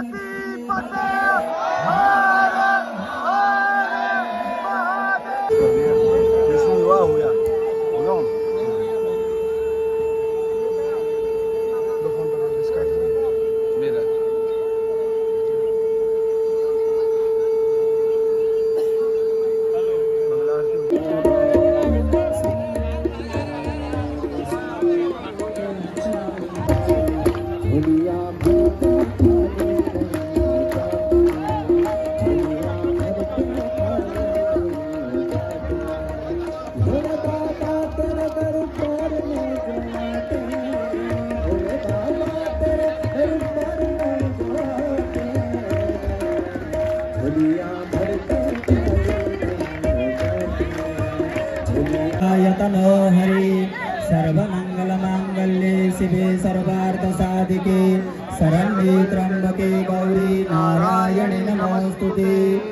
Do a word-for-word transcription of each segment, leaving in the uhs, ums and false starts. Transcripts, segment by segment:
यतनो हरि सर्वमंगल मांगल्ये शिवे सर्वार्थ साधिके शरण्ये त्र्यंबके गौरी नारायणे नमोस्तुते।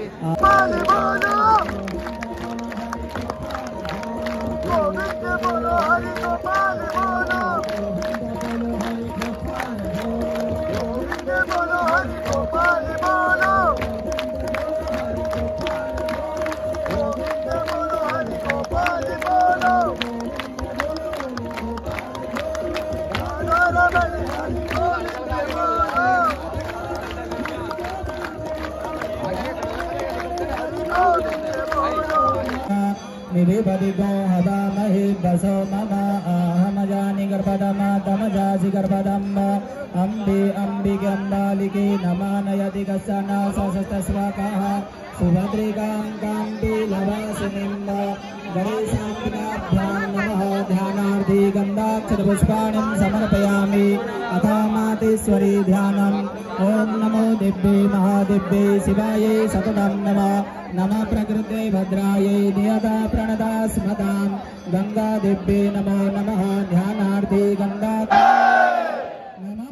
निवेदितो हवामहे वसो मम अहमजानि गर्भदम तमजासि गर्भदम अम्बे अम्बिके अम्बालिके नमानयति कश्चन सशस्तस्वाकाः सुभद्रिकां कान्ति लवासिनीं गणेशाभ्यां नमः। ध्यानार्थी गन्धाक्षरपुष्पाणिं समर्पयामि अथा मातेश्वरी ध्यानम्। ओम नमो दिव्ये महादिव्ये शिवाये सततं नमः। नमः प्रकृते भद्रायै नियता प्रणता स्मतां गंगा दिव्ये नमो नमः। ध्यानार्थी गंगा नमः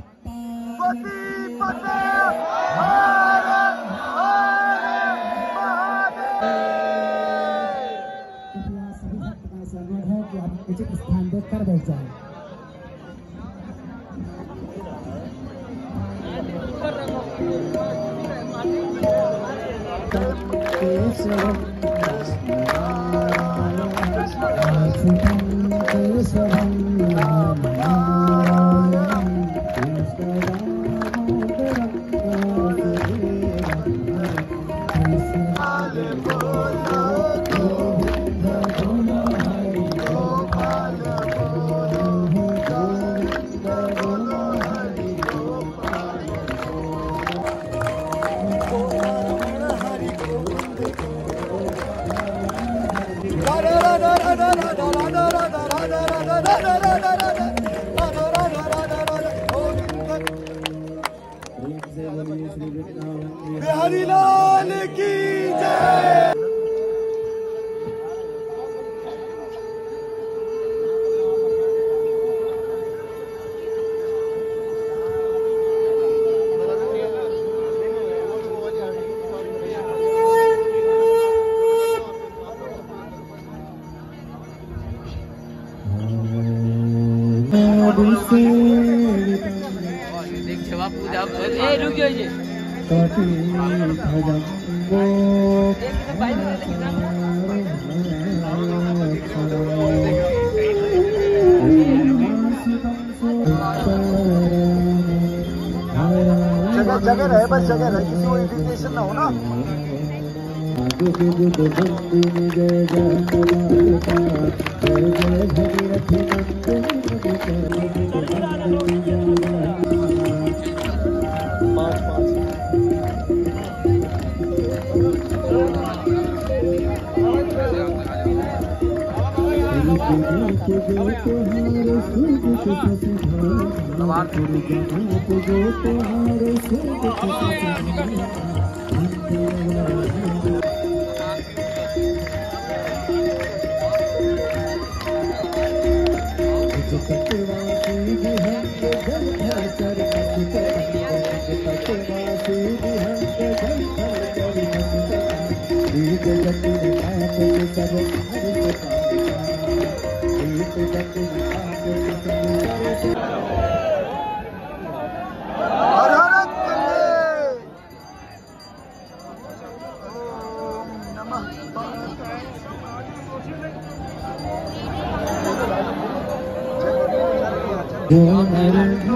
उचित स्थान देखकर बैठ जाए। बिहारी लाल की जय। जगह जगह रहे, बस जगह रहे, किसी को इरिटेशन ना हो ना। हर हर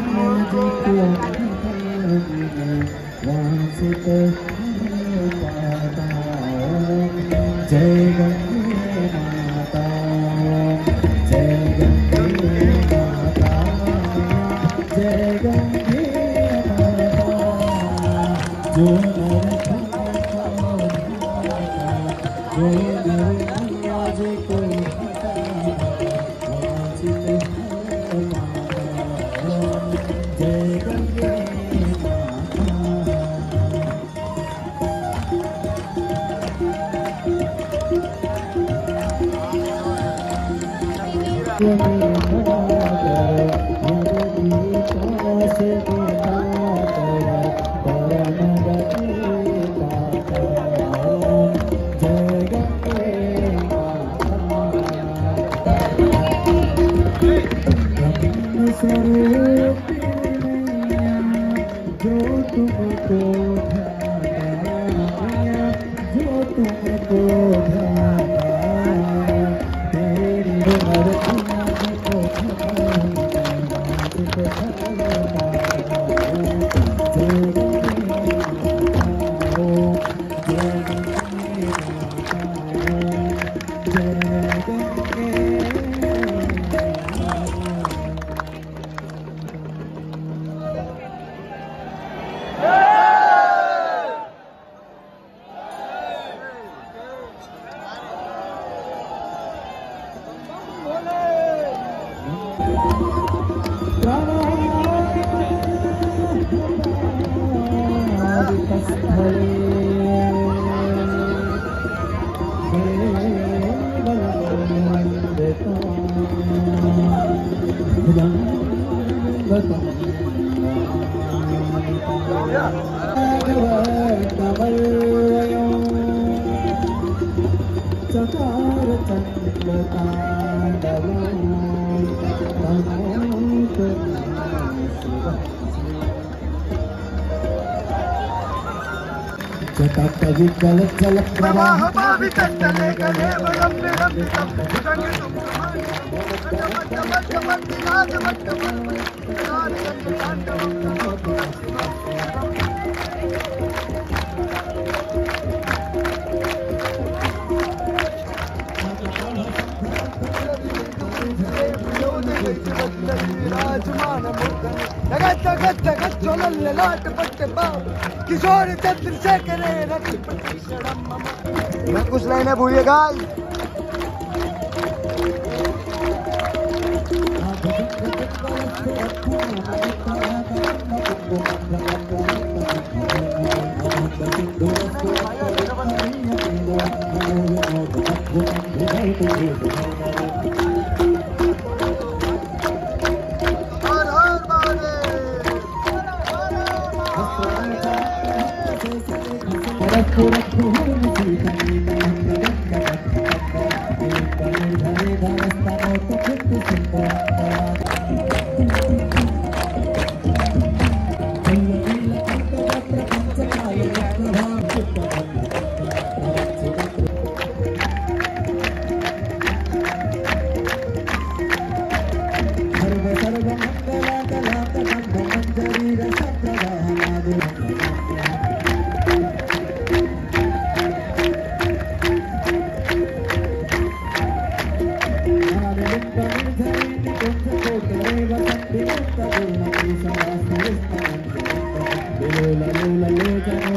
जय गंगे माता, जय गंगे माता, जय गंगे माता, जो नर जो नर आज को जय गंगे स्वरूप जो तुमको ध्यान, जो तुमको ध्यान, तेरी मर्जियाँ को चकार चंद्रता जटाटवी जल जल प्रवाह भावितस्थले गले वरम्य रम्यं संगीतं लाट पट्टे पाओ किशोर चंद्रशेखर मैं कुछ लाइनें भूलिएगा। la la la la